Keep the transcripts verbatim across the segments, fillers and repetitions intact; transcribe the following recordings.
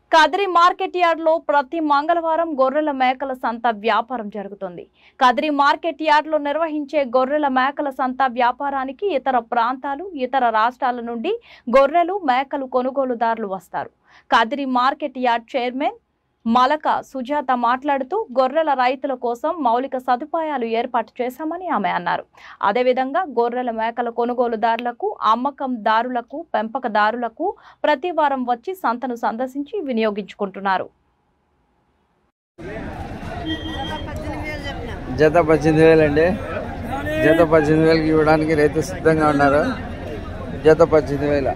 Kadiri market yard లో ప్రతి మంగళవారం గొర్రెల మేకల సంత వ్యాపారం జరుగుతుంది. కదిరి మార్కెట్ యార్డ్ లో నిర్వహించే గొర్రెల మేకల సంత వ్యాపారానికి ఇతర ప్రాంతాలు, ఇతర రాష్ట్రాల నుండి గొర్రెలు, మేకలు కొనుగోలుదారులు వస్తారు. Kadiri market yard chairman Malaka Sujatha మాట్లాడుతూ గొర్రెల రైతుల కోసం మౌలిక సదుపాయాలు ఏర్పాటు చేశామని ఆమె అన్నారు. అదేవిధంగా గొర్రెల మేకల కొనుగోలుదారులకు, అమ్మకందారులకు, పెంపకదారులకు ప్రతి వారం వచ్చి సంతను సందర్శించి వినియోగించుకుంటున్నారు. జత పద్దెనిమిది వేలు అండి. జత పద్దెనిమిది వేలకి ఇవ్వడానికి రైతు సిద్ధంగా ఉన్నారు. జత పద్దెనిమిది వేల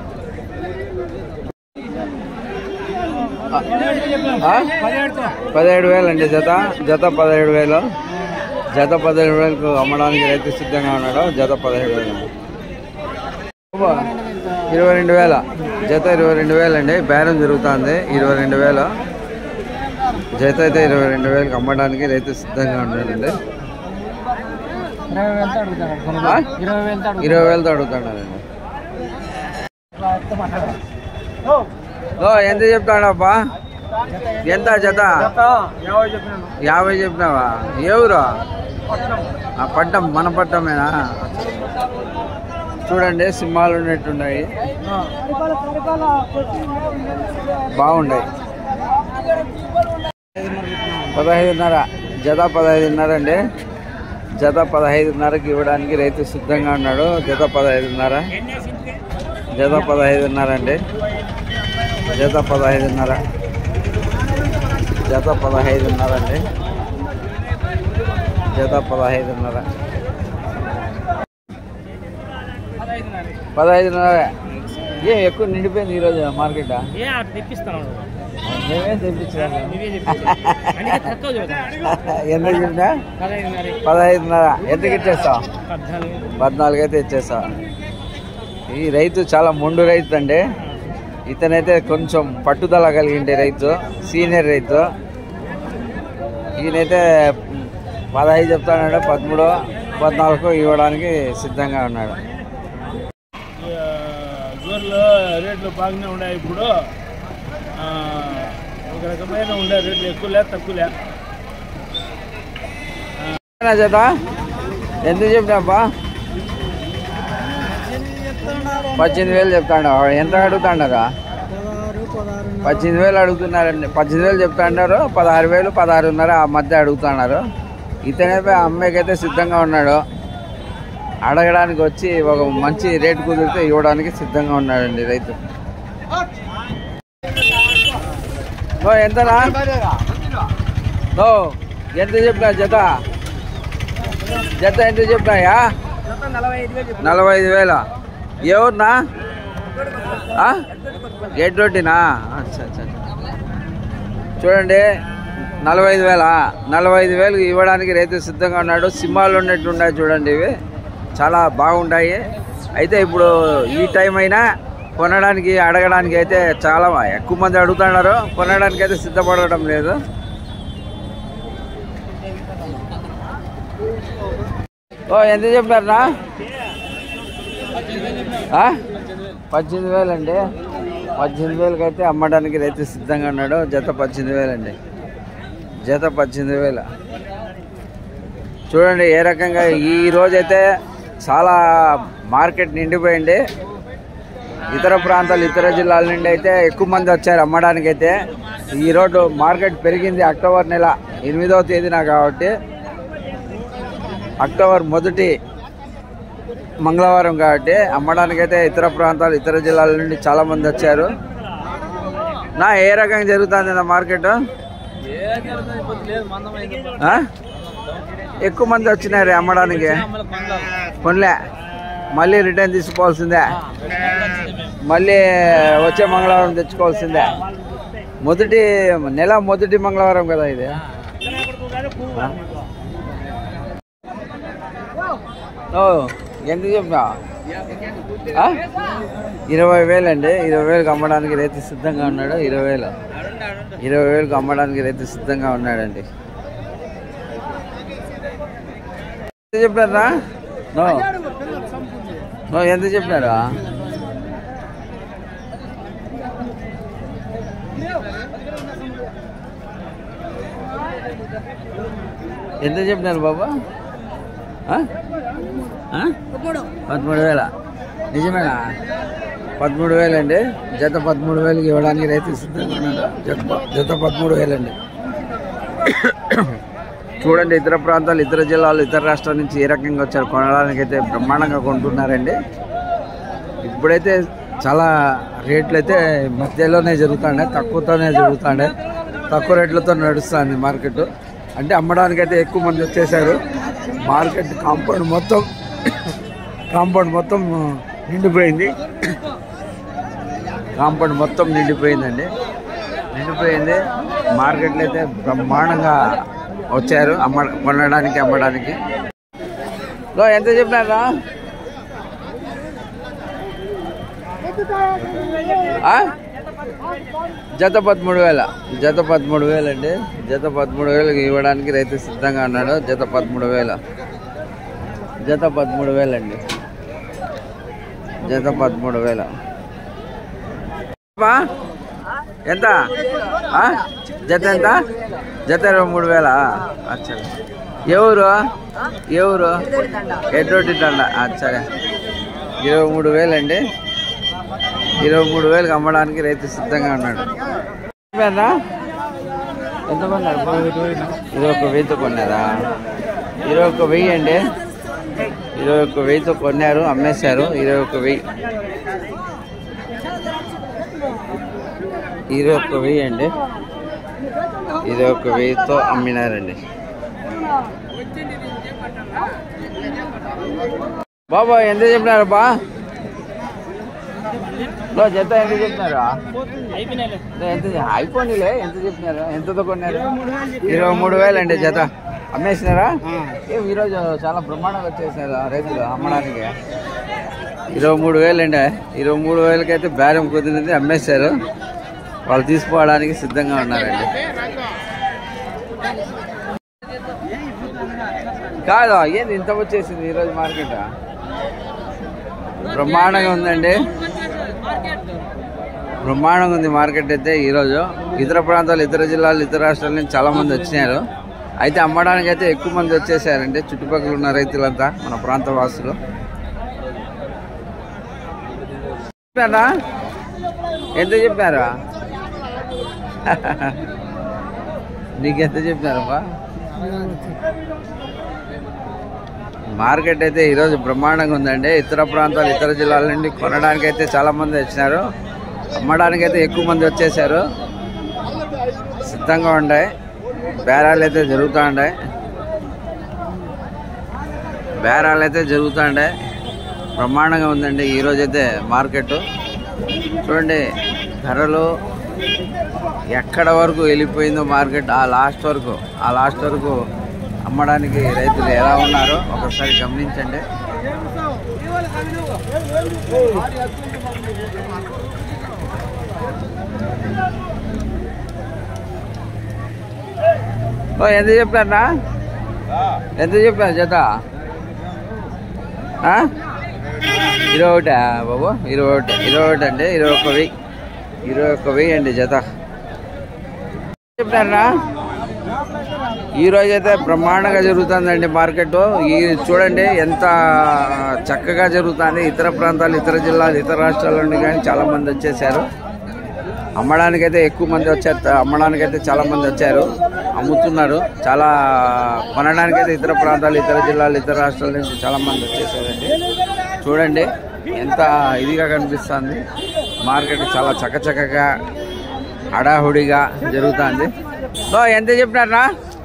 పదిహేడు వేలు అండి. జత జత పదిహేడు వేలు జత పదిహేడు వేలకు అమ్మడానికి రైతు సిద్ధంగా ఉన్నాడు. జత పదిహేడు వేలు ఇరవై రెండు వేల జత ఇరవై రెండు వేలు అండి. బేరం జరుగుతుంది. ఇరవై రెండు వేలు జత అయితే ఇరవై రెండు వేలకు అమ్మడానికి రైతు సిద్ధంగా ఉన్నాడండి. ఇరవై వేలతో అడుగుతున్నాడండి. ఎంత చెప్తాడబ్బా? ఎంత జత? యాభై చెప్పినావా? ఎవరు? పట్టం మన పట్టమేనా? చూడండి, సింహాలు ఉన్నట్టున్నాయి, బాగున్నాయి. పదహైదున్నర జత పదహైదున్నర అండి. జత పదహైదున్నరకి ఇవ్వడానికి రైతు సిద్ధంగా ఉన్నాడు. జత పదహైదున్నర జత పదహైదున్నర అండి. జత పదహైదున్నర జత పదహైదున్నర అండి. జత పదహైదున్నర పదహైదున్నర ఏ ఎక్కువ నిండిపోయింది ఈరోజు మార్కెట్. మేమే తెప్పించాము. ఎందుకు చెప్పినా? పదహైదున్నర ఎందుకు ఇచ్చేస్తాం? పద్నాలుగు అయితే ఇచ్చేస్తాం. ఈ రైతు చాలా మొండు రైతు అండి. ఇతనైతే కొంచెం పట్టుదల కలిగిండే రైతు, సీనియర్ రైతు. ఈయనైతే పదహైదు చెప్తాడు, పదమూడు పద్నాలుగు ఇవ్వడానికి సిద్ధంగా ఉన్నాడు. గొర్రెలు రేట్లు బాగానే ఉన్నాయి. ఇప్పుడు ఒక రకమైన ఉండే రేట్లు ఎక్కువలే తక్కువలే. జత ఎంత చెప్పినాపా? పద్దెనిమిది వేలు చెప్తాడు. ఎంత అడుగుతాడారా? పద్దెనిమిది వేలు అడుగుతున్నారండి. పద్దెనిమిది వేలు చెప్తాడారు. పదహారు వేలు పదహారున్నర ఆ మధ్య అడుగుతున్నారు. ఇతనైతే అమ్మాయికైతే సిద్ధంగా ఉన్నాడు. అడగడానికి వచ్చి ఒక మంచి రేటు కుదిరితే ఇవ్వడానికి సిద్ధంగా ఉన్నాడండి రైతు. ఓ ఎంతనా? ఓ ఎంత చెప్పినా జత? జత ఎంత చెప్పినాయా? నలభై ఐదు వేల ఎవరినా? గేట్ రోడ్డినా? అచ్చా అచ్చా. చూడండి, నలభై ఐదు వేల నలభై ఐదు వేలు ఇవ్వడానికి రైతు సిద్ధంగా ఉన్నాడు. సింహాలు ఉన్నట్టు ఉన్నాయి చూడండి. ఇవి చాలా బాగుంటాయి. అయితే ఇప్పుడు ఈ టైం అయినా కొనడానికి, అడగడానికి అయితే చాలా ఎక్కువ మంది అడుగుతున్నారు. కొనడానికి అయితే సిద్ధపడటం లేదు. ఓ ఎంత చెప్పారనా? పద్దెనిమిది వేలు అండి. పద్దెనిమిది వేలకి అయితే అమ్మడానికి రైతు సిద్ధంగా ఉన్నాడు. జత పద్దెనిమిది వేలు అండి. జత పద్దెనిమిది వేలు. చూడండి ఏ రకంగా ఈ రోజైతే చాలా మార్కెట్ నిండిపోయింది. ఇతర ప్రాంతాలు, ఇతర జిల్లాల నుండి అయితే ఎక్కువ మంది వచ్చారు అమ్మడానికి. అయితే ఈరోజు మార్కెట్ పెరిగింది. అక్టోబర్ నెల ఎనిమిదవ తేదీన కాబట్టి, అక్టోబర్ మొదటి మంగళవారం కాబట్టి అమ్మడానికైతే ఇతర ప్రాంతాలు, ఇతర జిల్లాల నుండి చాలా మంది వచ్చారు. నా ఏ రకంగా జరుగుతుంది నా మార్కెట్? ఎక్కువ మంది వచ్చినారు అమ్మడానికి. కొనలే, మళ్ళీ రిటర్న్ తీసుకోవాల్సిందే. మళ్ళీ వచ్చే మంగళవారం తెచ్చుకోవాల్సిందే. మొదటి నెల మొదటి మంగళవారం కదా ఇది. ఓ ఎంత చెప్పినా? ఇరవై వేలు అండి. ఇరవై వేలకు అమ్మడానికి రైతు సిద్ధంగా ఉన్నాడు. ఇరవై వేలు ఇరవై వేలకు అమ్మడానికి రైతు సిద్ధంగా ఉన్నాడండి. ఎంత చెప్పారా? నో నో ఎంత చెప్పినారా? ఎంత చెప్పినారు బాబా? పదమూడు వేల నిజమేనా? పదమూడు వేలు అండి జత. పదమూడు వేలకి ఇవ్వడానికి రైతు సిద్ధంగా ఉన్నాడు. జత జత పదమూడు వేలండి. చూడండి, ఇతర ప్రాంతాలు, ఇతర జిల్లాలు, ఇతర రాష్ట్రాల నుంచి ఏ రకంగా వచ్చారు కొనడానికి అయితే బ్రహ్మాండంగా కొంటున్నారండి. ఇప్పుడైతే చాలా రేట్లు అయితే మధ్యలోనే జరుగుతాయి, తక్కువతోనే జరుగుతాయి, తక్కువ రేట్లతో నడుస్తుంది మార్కెట్. అంటే అమ్మడానికైతే ఎక్కువ మంది వచ్చేసారు. మార్కెట్ కాంపౌండ్ మొత్తం కాంపౌండ్ మొత్తం నిండిపోయింది. కాంపౌండ్ మొత్తం నిండిపోయిందండి, నిండిపోయింది. మార్కెట్లో అయితే బ్రహ్మాండంగా వచ్చారు అమ్మ కొనడానికి అమ్మడానికి. ఎంత చెప్పినారా? జత పదమూడు వేల జత పదమూడు వేలు అండి. జత పదమూడు వేలకు ఇవ్వడానికి రైతు సిద్ధంగా ఉన్నాడు. జత పదమూడు వేల జత పదమూడు వేలు అండి. జత పదమూడు వేల ఎంత? జత ఎంత? జత ఇరవై మూడు వేల. అచ్చా, ఎవరు ఎవరు ఎటువంటి దండ? అచ్చా, ఇరవై మూడు వేలు అండి. ఇరవై మూడు వేలకు అమ్మడానికి రైతు సిద్ధంగా ఉన్నాడు. ఎంతమంది? ఇరవై ఒక్క వెయ్యితో కొన్నారా? ఇరవై ఒక్క వెయ్యి అండి. ఇరవై ఒక్క వెయ్యితో కొన్నారు, అమ్మేశారు. ఇరవై ఒక్క వెయ్యి ఇరవై ఒక్క వెయ్యి అండి. ఇరవై ఒక్క వెయ్యితో అమ్మినారండి. బాబా ఎంత చెప్పినారు బా? జత ఎంత చెప్పినారా? ఎంత అయిపోయిలే, ఎంత చెప్పినారు? ఎంతతో కొన్నారు? ఇరవై మూడు వేలు అండి జత. అమ్మేసినారా? ఏం ఈరోజు చాలా బ్రహ్మాండంగా వచ్చేసినారు రైతులు అమ్మడానికి. ఇరవై మూడు వేలు అండి. ఇరవై మూడు వేలకైతే బేరం కుదిరింది, అమ్మేశారు. వాళ్ళు తీసుకోవడానికి సిద్ధంగా ఉన్నారండి. కాదు, ఏంది ఇంత వచ్చేసింది ఈరోజు మార్కెట్? బ్రహ్మాండంగా ఉందండి, బ్రహ్మాండంగా ఉంది మార్కెట్ అయితే ఈరోజు. ఇతర ప్రాంతాలు, ఇతర జిల్లాలు, ఇతర రాష్ట్రాల నుంచి చాలా మంది వచ్చినారు. అయితే అమ్మడానికి అయితే ఎక్కువ మంది వచ్చేసారండి. చుట్టుపక్కల ఉన్న రైతులంతా, మన ప్రాంత వాసులు. ఎంత చెప్పారా? నీకెంత చెప్పినారమ్మా? మార్కెట్ అయితే ఈరోజు బ్రహ్మాండంగా ఉందండి. ఇతర ప్రాంతాలు, ఇతర జిల్లాల నుండి కొనడానికి అయితే చాలా మంది వచ్చినారు. అమ్మడానికి అయితే ఎక్కువ మంది వచ్చేసారు. సిద్ధంగా ఉన్నాయి, బేరాలు అయితే జరుగుతూ ఉన్నాయి. బేరాలు అయితే జరుగుతూ ఉన్నాయి. బ్రహ్మాండంగా ఉందండి ఈరోజైతే మార్కెట్. చూడండి, ధరలు ఎక్కడ వరకు వెళ్ళిపోయిందో మార్కెట్, ఆ లాస్ట్ వరకు ఆ లాస్ట్ వరకు అమ్మడానికి రైతులు ఎలా ఉన్నారో ఒకసారి గమనించండి. ఓ ఎంత చెప్పారా? ఎంత చెప్పారు జత? ఇరవై ఒకటా బాబు? ఇరవై ఒకటి ఇరవై ఒకటి అండి. ఇరవై ఒక్క వెయ్యి ఇరవై ఒక్క వెయ్యి అండి జత. చెప్పారా? ఈరోజు అయితే బ్రహ్మాండంగా జరుగుతుందండి మార్కెట్. ఈ చూడండి ఎంత చక్కగా జరుగుతుంది. ఇతర ప్రాంతాలు, ఇతర జిల్లాలు, ఇతర రాష్ట్రాల నుండి కానీ చాలా మంది వచ్చేసారు. అమ్మడానికైతే ఎక్కువ మంది వచ్చారు. అమ్మడానికైతే చాలా మంది వచ్చారు, అమ్ముతున్నారు. చాలా కొనడానికైతే ఇతర ప్రాంతాలు, ఇతర జిల్లాలు, ఇతర రాష్ట్రాల నుంచి చాలా మంది వచ్చేసారండి. చూడండి ఎంత ఇదిగా కనిపిస్తుంది మార్కెట్. చాలా చక్కచక్కగా హడాహుడిగా జరుగుతుంది. సో ఎంత చెప్పినారా?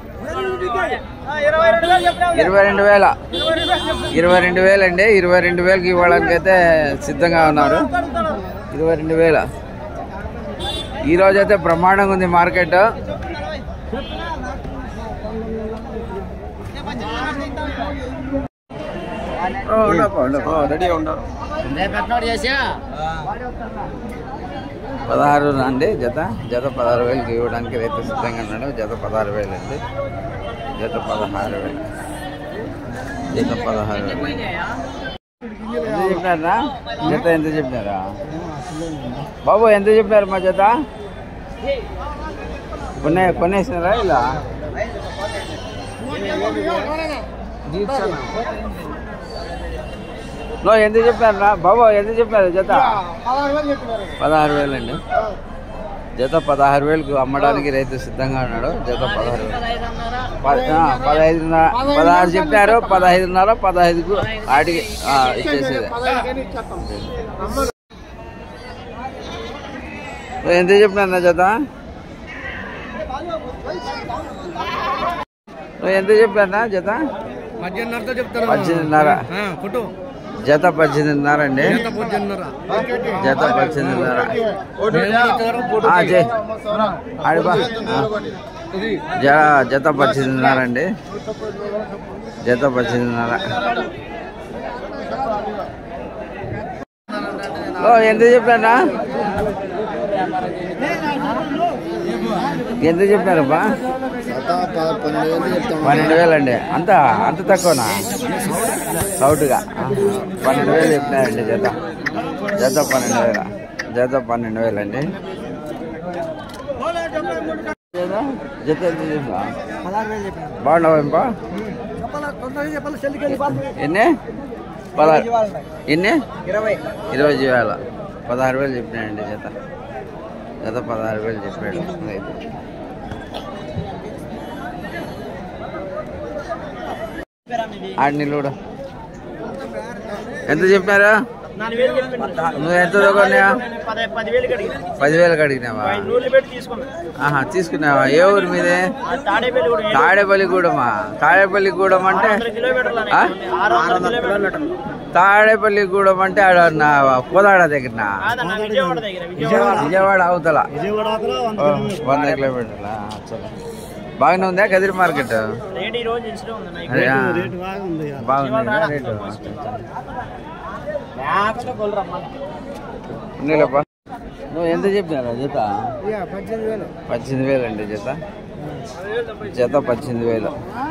ఇరవై రెండు వేల ఇరవై రెండు వేలు అండి. ఇరవై రెండు వేలకి ఇవ్వడానికి అయితే సిద్ధంగా ఉన్నారు. ఇరవై రెండు వేల ఈరోజు అయితే బ్రహ్మాండంగా ఉంది మార్కెట్. పదహారు అండి జత. జత పదహారు వేలకి ఇవ్వడానికి రైతు సిద్ధంగా ఉన్నాడు. జత పదహారు వేలు అండి. జత పదహారు వేలు జత పదహారు వేలు ఎంత చెప్పినారా? జత ఎంత చెప్పినారా బాబు? ఎంత చెప్పినారు మా జత? కొనే కొనేసినారా ఇలా లో ఎంత చెప్పారా బాబు? ఎంత చెప్పారు జత? పదహారు వేలు అండి. జత పదహారు వేలకు అమ్మడానికి రైతు సిద్ధంగా ఉన్నాడు. జత పదహారు వేలు పదహైదున్నర పదహారు చెప్పారు. పదహైదున్నర పదహైదుకు ఆడికి ఇచ్చేసేది. ఎంత చెప్పినా జత? ఎంత చెప్పానా జత? పద్దెనిమిదిన్నర. జత పద్దెనిమిదిన్నర అండి. జత పద్దెనిమిదిన్నర. ఆడిపా జత పద్దెనిమిదిన్నర అండి. జత పద్దెనిమిదిన్నర. ఎంత చెప్పానా? ఎంత చెప్పారబ్బా? పన్నెండు వేలు అండి. అంత అంత తక్కువనా? సౌట్గా పన్నెండు వేలు చెప్పినారండి జత. జత పన్నెండు వేల. జత పన్నెండు వేలు అండి. జత ఎంత చెప్పా? బాగున్నావా? ఎన్ని? పదహారు. ఎన్ని? ఇరవై ఇరవై వేల. పదహారు వేలు చెప్పినాయండి జత. జత పదహారు వేలు చెప్పాడు రైతు. ఆడి నిలుడు ఎంత చెప్పినారా? నువ్వు ఎంత కొన్నావా? పదివేలకు అడిగినావా? ఆహా తీసుకున్నావా? ఏ ఊరు మీదే? తాడేపల్లిగూడమా? తాడేపల్లిగూడెం అంటే తాడేపల్లిగూడెం అంటే ఆడ కోదాడ దగ్గర విజయవాడ అవతల వంద కిలోమీటర్ల. బాగానే ఉందా కదిరి మార్కెట్? బాగుంది రేటు. నువ్వు ఎంత చెప్పినారా జత? పద్దెనిమిది వేలు అండి జత. జత పద్దెనిమిది వేలు.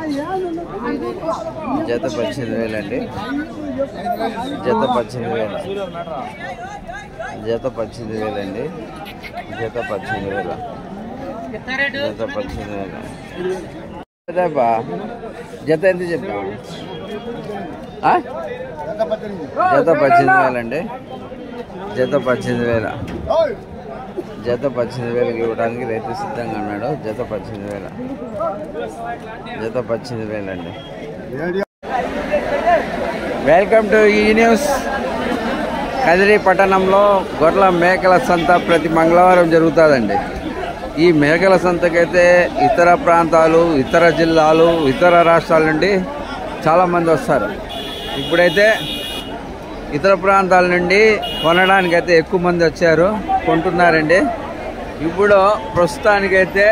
జత పద్దెనిమిది వేలు అండి. జత పద్దెనిమిది వేలు. జత పద్దెనిమిది వేలు అండి. జత పద్దెనిమిది వేలు. జత పద్దెనిమిది వేలు. జత ఎంత చెప్పావు? జత పద్దెనిమిది వేలు అండి. జత పద్దెనిమిది వేల. జత పద్దెనిమిది వేలకు ఇవ్వడానికి రైతు సిద్ధంగా ఉన్నాడు. జత పద్దెనిమిది వేల. జత పద్దెనిమిది వేలు అండి. వెల్కమ్ టు ఈ న్యూస్. కదిరి పట్టణంలో గొర్రెల మేకల సంత ప్రతి మంగళవారం జరుగుతుందండి. ఈ మేకల సంతకైతే ఇతర ప్రాంతాలు, ఇతర జిల్లాలు, ఇతర రాష్ట్రాల నుండి చాలామంది వస్తారు. ఇప్పుడైతే ఇతర ప్రాంతాల నుండి కొనడానికైతే ఎక్కువ మంది వచ్చారు, కొంటున్నారండి. ఇప్పుడు ప్రస్తుతానికైతే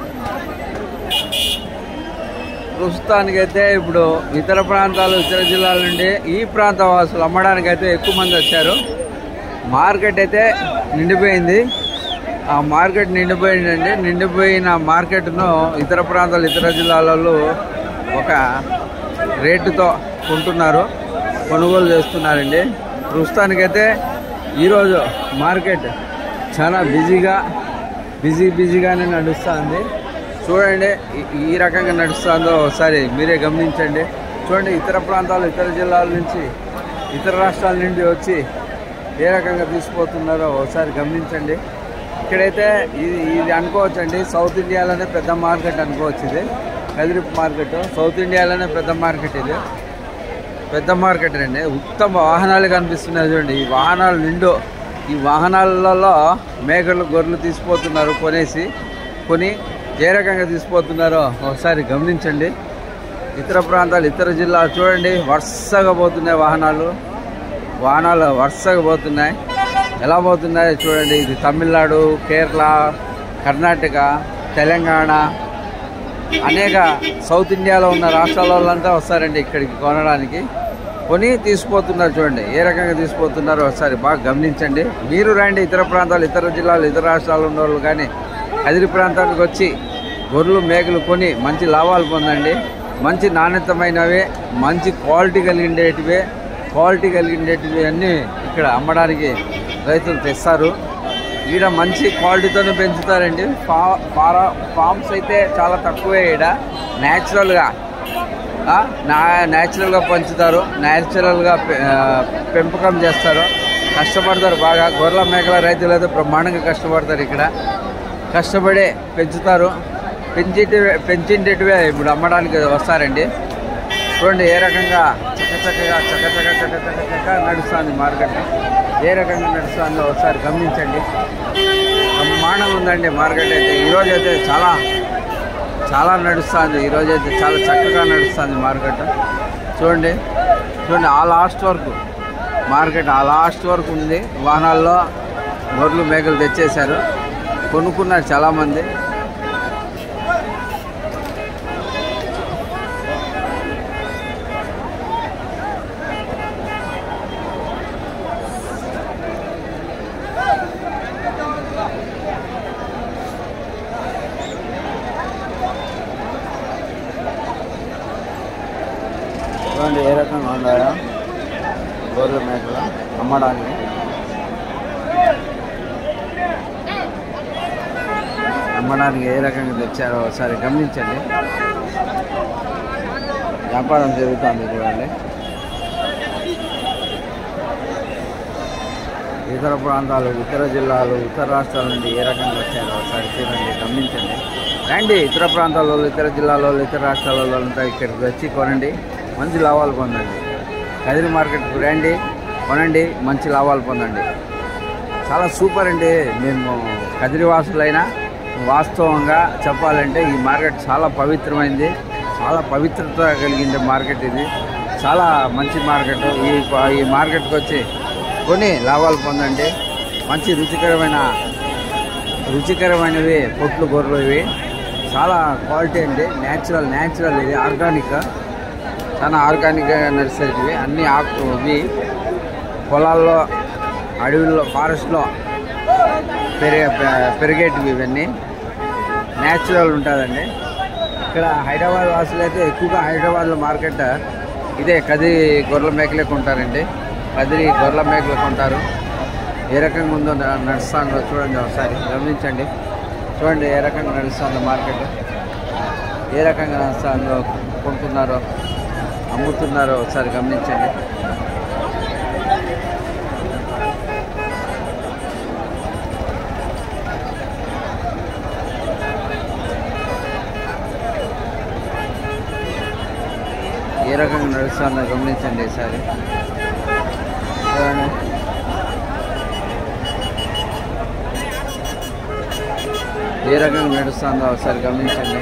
ప్రస్తుతానికైతే ఇప్పుడు ఇతర ప్రాంతాలు, ఇతర జిల్లాల నుండి ఈ ప్రాంత వాసులు అమ్మడానికైతే ఎక్కువ మంది వచ్చారు. మార్కెట్ అయితే నిండిపోయింది. ఆ మార్కెట్ నిండిపోయిందండి. నిండిపోయిన మార్కెట్ను ఇతర ప్రాంతాలు, ఇతర జిల్లాలలో ఒక రేటుతో కొంటున్నారు, కొనుగోలు చేస్తున్నారండి. ప్రస్తుతానికైతే ఈరోజు మార్కెట్ చాలా బిజీగా బిజీ బిజీగానే నడుస్తుంది. చూడండి ఈ రకంగా నడుస్తుందో ఒకసారి మీరే గమనించండి. చూడండి ఇతర ప్రాంతాలు, ఇతర జిల్లాల నుంచి, ఇతర రాష్ట్రాల నుండి వచ్చి ఏ రకంగా తీసుకుపోతున్నారో ఒకసారి గమనించండి. ఇక్కడైతే ఇది ఇది అనుకోవచ్చండి, సౌత్ ఇండియాలోనే పెద్ద మార్కెట్ అనుకోవచ్చు. ఇది కదిరి మార్కెట్ సౌత్ ఇండియాలోనే పెద్ద మార్కెట్. ఇది పెద్ద మార్కెట్ అండి. ఉత్తమ వాహనాలు కనిపిస్తున్నాయి చూడండి. ఈ వాహనాలు నిండు, ఈ వాహనాలలో మేకలు, గొర్రెలు తీసుకుపోతున్నారు. కొనేసి కొని ఏ రకంగా తీసుకుపోతున్నారో ఒకసారి గమనించండి. ఇతర ప్రాంతాలు, ఇతర జిల్లాలు చూడండి వరుసగా పోతున్నాయి వాహనాలు. వాహనాలు వరుసగా పోతున్నాయి. ఎలా పోతున్నాయో చూడండి. ఇది తమిళనాడు, కేరళ, కర్ణాటక, తెలంగాణ, అనేక సౌత్ ఇండియాలో ఉన్న రాష్ట్రాల వాళ్ళంతా వస్తారండి ఇక్కడికి కొనడానికి. కొని తీసుకుపోతున్నారు. చూడండి ఏ రకంగా తీసుకుపోతున్నారో ఒకసారి బాగా గమనించండి. మీరు రండి, ఇతర ప్రాంతాలు, ఇతర జిల్లాలు, ఇతర రాష్ట్రాలు ఉన్న వాళ్ళు కానీ కదిరి ప్రాంతానికి వచ్చి గొర్రెలు, మేకలు కొని మంచి లాభాలు పొందండి. మంచి నాణ్యతమైనవి, మంచి క్వాలిటీ కలిగిండేటివే క్వాలిటీ కలిగిండేటివి అన్నీ ఇక్కడ అమ్మడానికి రైతులు తెస్తారు. ఈ ఈడ మంచి క్వాలిటీతోనే పెంచుతారండి. ఫా ఫారా ఫామ్స్ అయితే చాలా తక్కువే. ఈడ న్యాచురల్గా నా న్యాచురల్గా పెంచుతారు, న్యాచురల్గా పెంపకం చేస్తారు, కష్టపడతారు బాగా. గొర్రెల మేకల రైతులు అయితే బ్రహ్మాండంగా కష్టపడతారు. ఇక్కడ కష్టపడి పెంచుతారు. పెంచేటి పెంచేటివే ఇప్పుడు అమ్మడానికి వస్తారండి. చూడండి ఏ రకంగా చక్కచక్కగా చక్కచక్క చక్క చక్క చక్క నడుస్తుంది మార్కెట్. ఏ రకంగా నడుస్తుందో ఒకసారి గమనించండి. బ్రహ్మాండంగా ఉందండి మార్కెట్ అయితే. ఈరోజు అయితే చాలా చాలా నడుస్తుంది. ఈరోజు అయితే చాలా చక్కగా నడుస్తుంది మార్కెట్. చూడండి చూడండి ఆ లాస్ట్ వరకు మార్కెట్ ఆ లాస్ట్ వరకు ఉంది. వాహనాల్లో గొర్రెలు మేకలు తెచ్చేశారు, కొనుక్కున్నారు చాలామంది. చూడండి ఏ రకంగా ఉన్నాయో గొర్రెల మేకలు అమ్మడానికి. అమ్మడానికి ఏ రకంగా తెచ్చారో ఒకసారి గమనించండి. వ్యాపారం జరుగుతుంది చూడండి. ఇతర ప్రాంతాలు, ఇతర జిల్లాలు, ఇతర రాష్ట్రాల నుండి ఏ రకంగా వచ్చారో ఒకసారి చూడండి, గమనించండి. రండి, ఇతర ప్రాంతాల, ఇతర జిల్లాలో, ఇతర రాష్ట్రాలలో అంతా ఇక్కడికి వచ్చి కొనండి, మంచి లాభాలు పొందండి. కదిరి మార్కెట్కి రండి, కొనండి, మంచి లాభాలు పొందండి. చాలా సూపర్ అండి. మేము కదిరి వాసులైనా వాస్తవంగా చెప్పాలంటే ఈ మార్కెట్ చాలా పవిత్రమైంది, చాలా పవిత్రత కలిగింది మార్కెట్ ఇది. చాలా మంచి మార్కెట్. ఈ ఈ మార్కెట్కి వచ్చి కొని లాభాలు పొందండి. మంచి రుచికరమైన రుచికరమైనవి పొట్లు గొర్రెలు ఇవి. చాలా క్వాలిటీ అండి. న్యాచురల్ న్యాచురల్ ఇది, ఆర్గానిక్, చాలా ఆర్గానిక్గా నడిచేటివి. అన్నీ ఆకు ఇవి పొలాల్లో, అడవుల్లో, ఫారెస్ట్లో పెరిగే పెరిగేటివి ఇవన్నీ. న్యాచురల్ ఉంటుందండి. ఇక్కడ హైదరాబాద్ వాసులు అయితే ఎక్కువగా హైదరాబాద్లో మార్కెట్ ఇదే కదిరి గొర్రెల మేకలే కొంటారండి. కదిరి గొర్రెల మేకలు కొంటారు. ఏ రకంగా ఉందో నడుస్తుందో చూడండి, ఒకసారి గమనించండి. చూడండి ఏ రకంగా నడుస్తుందో మార్కెట్, ఏ రకంగా నడుస్తుందో, కొంటున్నారో అమ్ముతున్నారో ఒకసారి గమనించండి. ఏ రకంగా నడుస్తుందో గమనించండి ఈసారి. చూడండి ఏ రకంగా నడుస్తుందో ఒకసారి గమనించండి.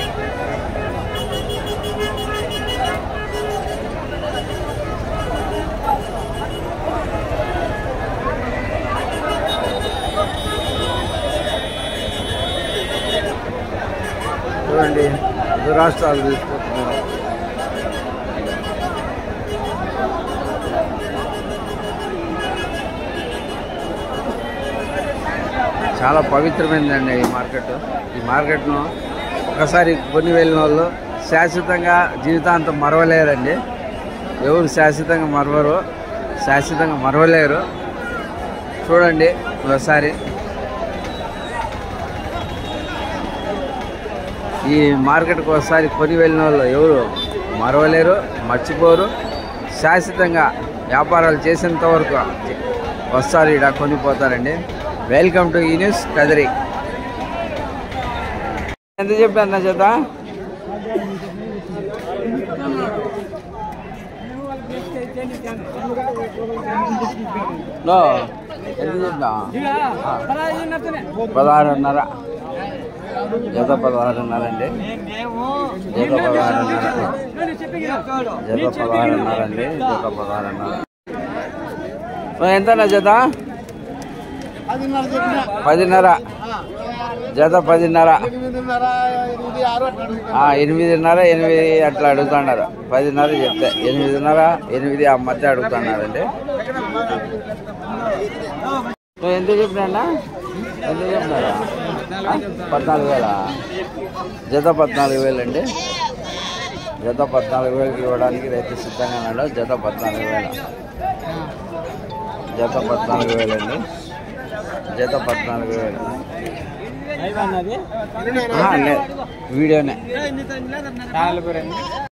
చూడండి ఇతర రాష్ట్రాలు తీసుకుంటున్నారు. చాలా పవిత్రమైందండి ఈ మార్కెట్. ఈ మార్కెట్ను ఒకసారి కొని వెళ్ళిన వాళ్ళు శాశ్వతంగా జీవితాంతం మరవలేరండి. ఎవరు శాశ్వతంగా మరవరు, శాశ్వతంగా మరవలేరు. చూడండి ఒకసారి ఈ మార్కెట్కి ఒకసారి కొని వెళ్ళిన వాళ్ళు ఎవరు మరవలేరు, మర్చిపోరు. శాశ్వతంగా వ్యాపారాలు చేసేంత వరకు వస్తారు, ఇక్కడ కొనిపోతారండి. వెల్కమ్ టు ఈ న్యూస్ కదిరి. ఎంత చెప్పాను నా చేత? ఎంత చెప్పా? పదహారున్నర జత, పదహారున్నర అండి. జత పదహారున్నర, జత పదహారున్నర అండి. జత పదహారున్నర. ఎంత నా జత? పదిన్నర. జత పదిన్నర, ఎనిమిదిన్నర, ఎనిమిది అట్లా అడుగుతున్నారు. పదిన్నర చెప్తే ఎనిమిదిన్నర, ఎనిమిది ఆ మధ్య అడుగుతున్నారండి. ఎంత చెప్పినా? ఎంత చెప్పినారా? పద్నాలుగు వేల జత, పద్నాలుగు వేలు అండి. జత పద్నాలుగు వేలకి ఇవ్వడానికి రైతు సిద్ధంగా ఉన్నాడు. జత పద్నాలుగు వేల, జత పద్నాలుగు వేలు అండి. జత పద్నాలుగు వేలు వీడియోనే.